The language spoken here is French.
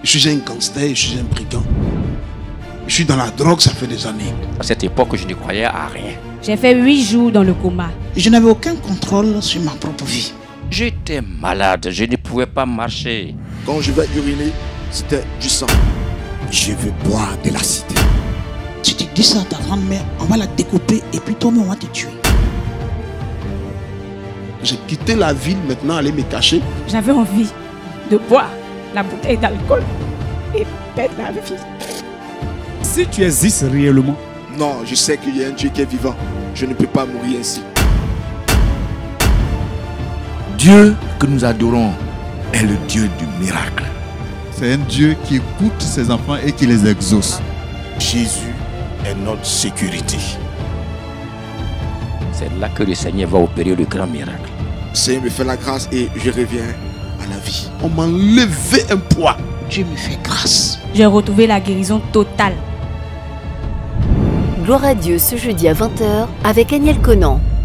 Je suis un gangster, je suis un brigand. Je suis dans la drogue, ça fait des années. À cette époque, je ne croyais à rien. J'ai fait 8 jours dans le coma. Je n'avais aucun contrôle sur ma propre vie. J'étais malade, je ne pouvais pas marcher. Quand je vais uriner, c'était du sang. Je veux boire de l'acide. Si tu dis ça à ta grand-mère, on va la découper et puis toi-même on va te tuer. J'ai quitté la ville maintenant, aller me cacher. J'avais envie de boire la bouteille d'alcool et perdre la vie. Si tu existes réellement, non, je sais qu'il y a un Dieu qui est vivant. Je ne peux pas mourir ainsi. Dieu que nous adorons est le Dieu du miracle. C'est un Dieu qui écoute ses enfants et qui les exauce. Jésus est notre sécurité. C'est là que le Seigneur va opérer le grand miracle. Le Seigneur me fait la grâce et je reviens à la vie. On m'a enlevé un poids. Dieu me fait grâce. J'ai retrouvé la guérison totale. Gloire à Dieu ce jeudi à 20h avec Aniel Conan.